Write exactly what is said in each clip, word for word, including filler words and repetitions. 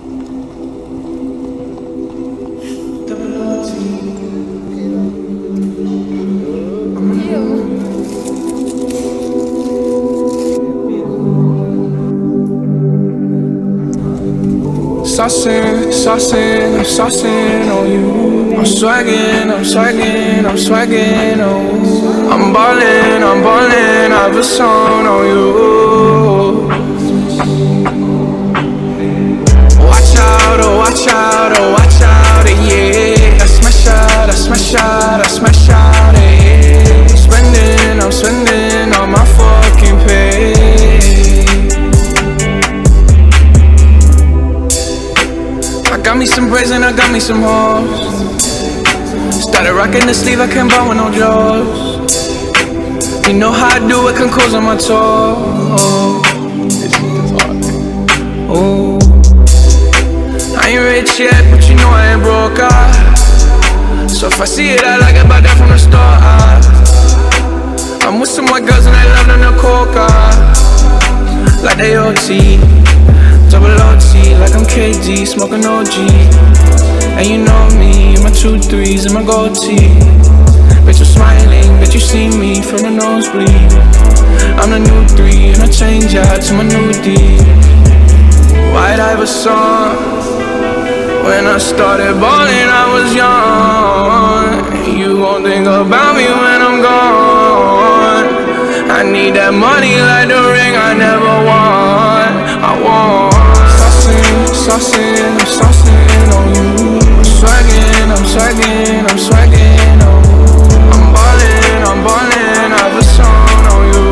Saucin', saucin', I'm saucin' on you. I'm swaggin', I'm swaggin', I'm swaggin' on you. I'm ballin', I'm ballin', I have a song on you. Watch out, oh watch out, oh watch out, yeah. I smash out, I smash out, I smash out, yeah. I'm spendin', I'm spendin' on my fucking pay. Got me some braids and I got me some hoes. Started rocking the sleeve, I can't buy with no jaws. You know how I do it, can close on my toes. Oh, I ain't rich yet, but you know I ain't broke, ah. So if I see it, I like it, buy that from the store, ah. I'm with some white girls and they love them the coca, like they O T. Double O T, like I'm K D, smoking O G. And you know me, my two threes and my gold tee. Bet you're smiling, bet you see me from the nosebleed. I'm the new three, and I change out to my new D. White Iverson. When I started balling, I was young. You gon' think about me when I'm gone. I need that money like the ring I never won. I want saucin', I'm saucin' on you. I'm swaggin', I'm swaggin', I'm swaggin' on you. I'm ballin', I'm ballin', I have a song on you.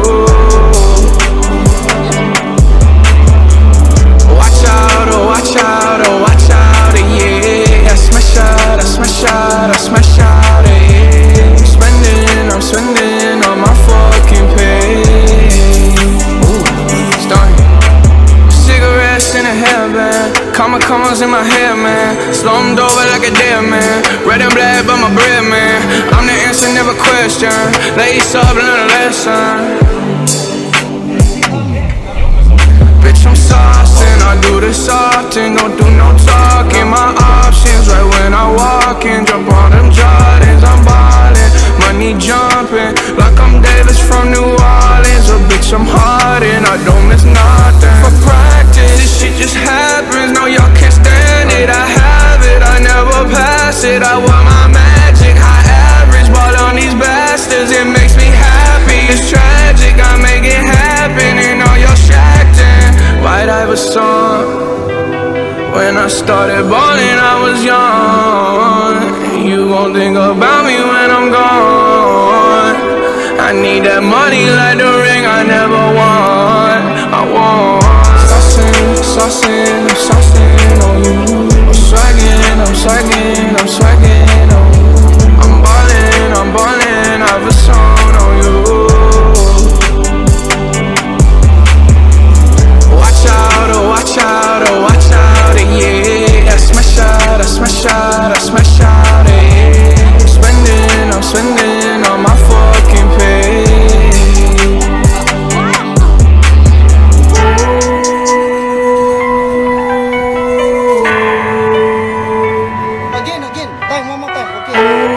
Watch out, oh watch out, oh watch out, yeah. I smash out, I smash out, I smash out, yeah. I'm spendin', I'm spendin' on my fucking pay. Ooh, starting. Cigarettes in a hairband. Comma commas in my head, man. Slummed over like a dead man. Red and black, but my bread, man. I'm the answer, never question. Lace up, learn a lesson. Bitch, I'm saucin', I do this often. Don't do no talking, my options. Right when I walk in, jump on them Jordans. I'm ballin', money jumping like I'm Davis from New Orleans. Oh, bitch, I'm hard and I don't miss nothing. For practice, this shit just happens. No, y'all can't stand it. I have it, I never pass it. I want my magic, high average. Ball on these bastards, it makes me happy. It's tragic, I make it happen. And all y'all shacked in White Iverson. When I started balling, I was young. You gon' think about me when I'm gone. I need that money like the ring I never won. I want saucin', saucin', I'm saucin' on you. I'm swaggin', I'm swaggin', I'm swaggin' on you. I'm ballin', I'm ballin', I have a song on you. Watch out, oh watch out, oh watch out, yeah. I smash out, I smash out, I smash out, yeah. I'm spendin', I'm spendin' on my fucking pay. Again, again, time, one more time, okay.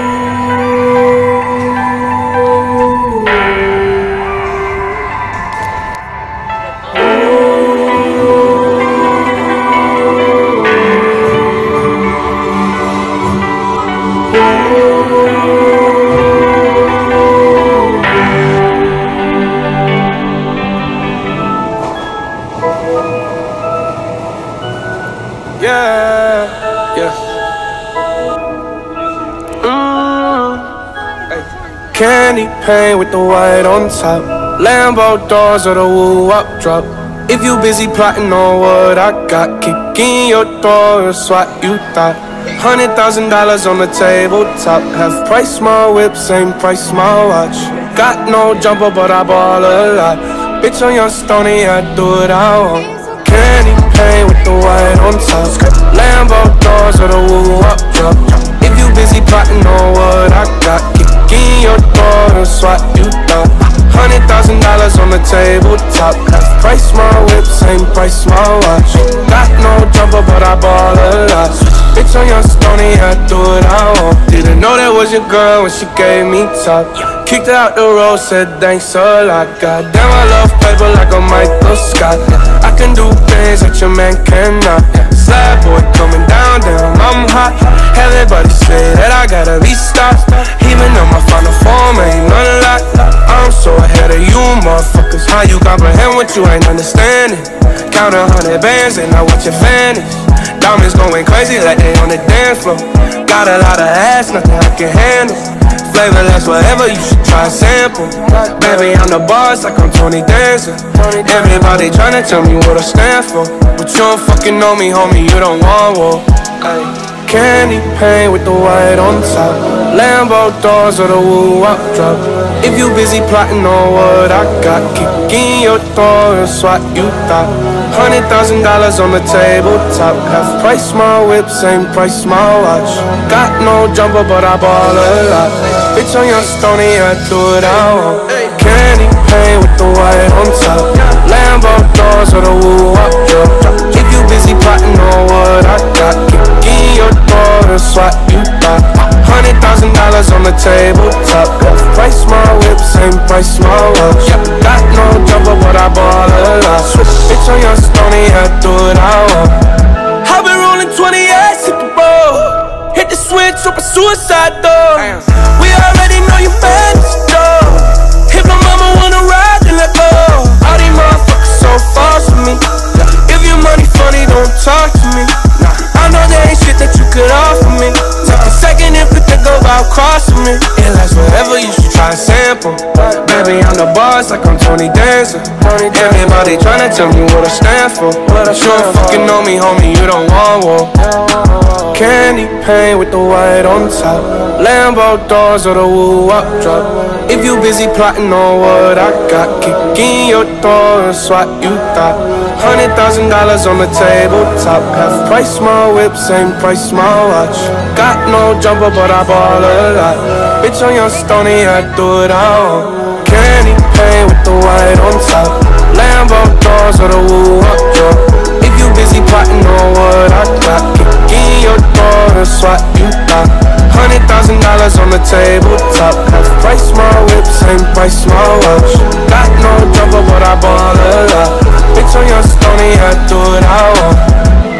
Yeah, yeah. Mm. Hey. Candy paint with the white on top. Lambo doors or the woo up drop. If you busy plotting on what I got, kick in your door and swat you thought. Hundred thousand dollars on the tabletop. Half price my whip, same price my watch. Got no jumper but I ball a lot. Bitch on your stony, I do what I want. Candy paint with the white on top. Lambo doors or the woo up drop. If you busy plotting on what I got, kick in your door and swat you thought. Hundred thousand dollars on the tabletop. Half price my whip, same price my watch. Got no jumper but but I ball a lot. Bitch, on your stony, I do what I want. Didn't know that was your girl when she gave me top. Kicked her out the road, said thanks a lot. Goddamn, I love paper like a Michael Scott. I can do things that your man cannot. Slab boy coming down, damn, I'm hot. Everybody say that I gotta be stopped. Even though my final form ain't none a lot. I'm so ahead of you, motherfuckers. How you comprehend what you ain't understanding? Count a hundred bands and I watch it vanish. Diamonds going crazy like they on the dance floor. Got a lot of ass, nothing I can handle. Flavorless, whatever, you should try a sample. Baby, I'm the boss like I'm Tony Dancer. Everybody tryna tell me what I stand for, but you don't fucking know me, homie, you don't want war. Candy paint with the white on top. Lambo doors or the woo-wop drop. If you busy plotting on what I got, kick in your door and swat you thought. Hundred thousand dollars on the tabletop. Half price my whip, same price my watch. Got no jumper but I ball a lot. Bitch, on your stony, I do what I want. Candy paint with the white on top. Lambo doors or the woo-wop drop. If you busy plotting on what I got, kick in your door and swat you thought. Hundred thousand dollars on the tabletop. Half price my whip, same price my watch. Got no jumper but I ball a lot. Bitch, on your stony, I do what I want. I've been rolling twenty-eight, hit the road. Hit the switch, up a suicide door. We already know you bad, though. If my mama wanna ride, then let go. All these motherfuckers so false for me. If your money funny, don't talk to me. I know there ain't shit that you could offer me. Take a second if you think about crossing me. It lasts forever, you should try a sample. Baby, I'm the boss like I'm Tony Dancer. Everybody tryna tell me what I stand for, but you don't fucking know me, homie, you don't want war. Candy paint with the white on top. Lambo doors or the woo-wop drop. If you busy plotting on what I got, kick in your door and swat you thought. Hundred thousand dollars on the tabletop. Half price my whip, same price my watch. Got no jumper but I ball a lot. Bitch, on your stony, I do what I want. Candy paint with the white on top. Lambo doors or the woo-wop drop. If you busy plotting on what I got, kick in your door and swat you thought. Hundred thousand dollars on the tabletop. Half price my whip, same price my watch. Got no jumper but I ball a lot. Bitch, on your stony, I do what I want.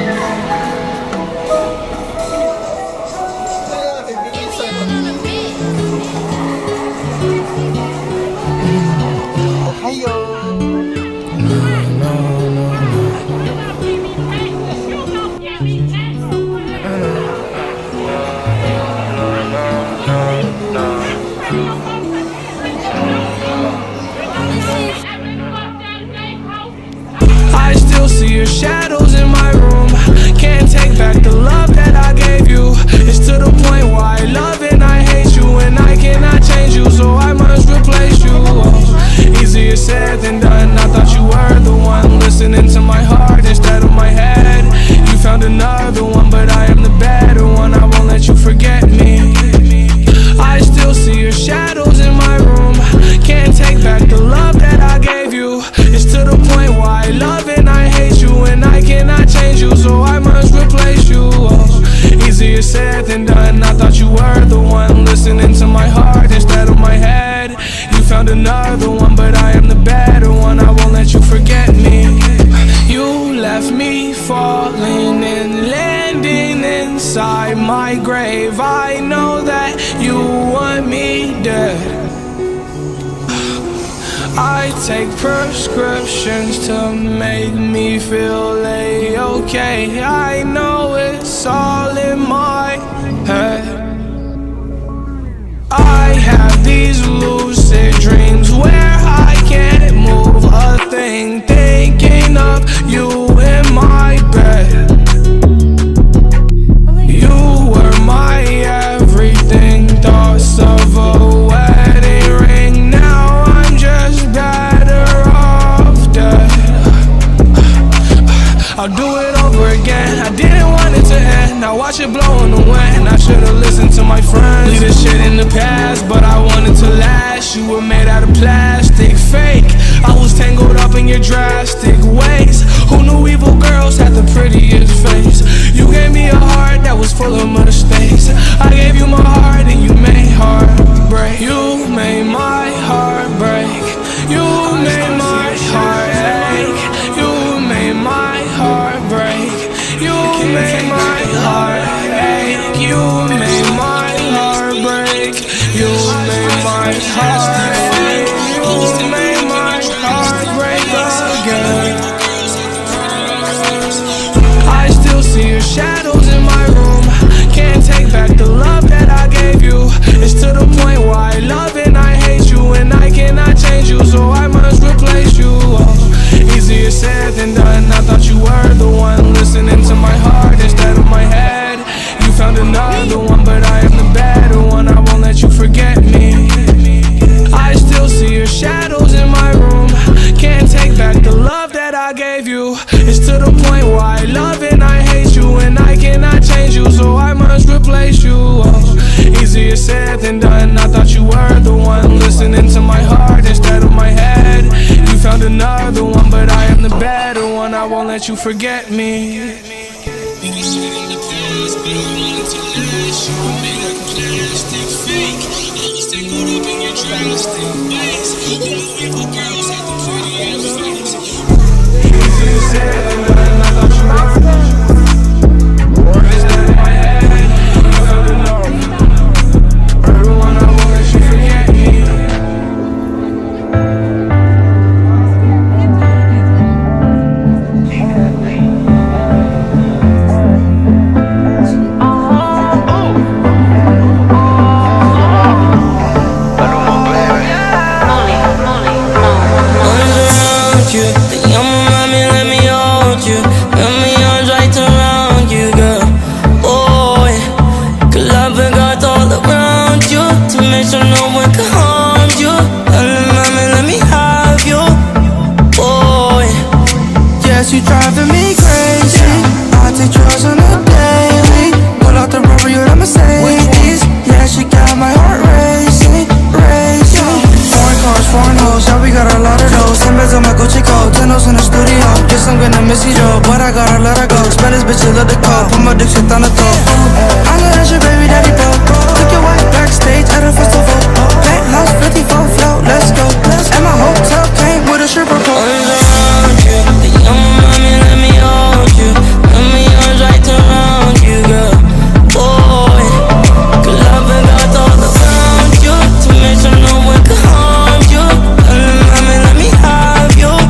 Your shadows in my room. Can't take back the love that I gave you. It's to the point where I love and I hate you, and I cannot change you, so I must replace you. Oh, easier said than done. I thought you were the one listening to my heart instead of my head. You found another one, but I am the better one. I won't let you forget me. I still see your shadows in my room. Can't take back the love that I gave you. It's to the point where I love and I hate you, and I cannot change you, so I must replace you. Oh, easier said than done. I thought you were the one listening to my heart instead of my head. You found another one, but I am the better one. I won't let you forget me. You left me falling and landing inside my grave. I know that you want me dead. I take prescriptions to make me feel A-okay. I know it's all in my head. I have these lucid dreams where I can't move a thing, thinking of you in my bed. You were my everything, thoughts of a wedding ring. Now I'm just better off dead. I'll do it over again. I didn't want it to end. Now watch it blow in the wind. I should've listened to my friends. Leave this shit in the past, but I wanted to last. You were made out of plastic, fake. I was tangled up in your drastic ways. Who knew evil girls had the prettiest face? made my heart ache. You made my heart break. You made my heart ache. You made my heart break again. I still see your shadows in my room. Can't take back the love that I gave you. It's to the point where I love and I hate you, and I cannot change you, so I must replace you. Oh, easier said than done. I thought you were the one listening to my heart instead of my head. You found another one, but I am the better one. I won't let you forget me. I still see your shadows in my room. Can't take back the love that I gave you. It's to the point where I love and I hate you, and I cannot change you, so I must replace you. Oh, easier said than done. I thought you were the one listening to my heart instead of my head. You found another one, but I am the better one. I won't let you forget me. You driving me crazy. I take drugs on a daily. Pull out the rubber, you're a Mercedes. Yeah, she got my heart racing, racing. Foreign cars, foreign hoes, yeah, we got a lot of those. Ten beds on my Gucci coat, ten O's in the studio. Guess I'm gonna miss you, Joe, but I gotta let her go. Spanish bitch, you love the call. Put my dick shit on the throat. I know that's your baby daddy, bro. Took your wife backstage at a festival. Penthouse, fifty-four float, let's go. And my hotel came with a stripper pole.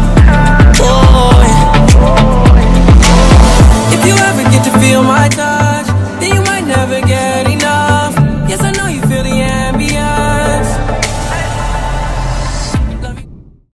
Feel my touch.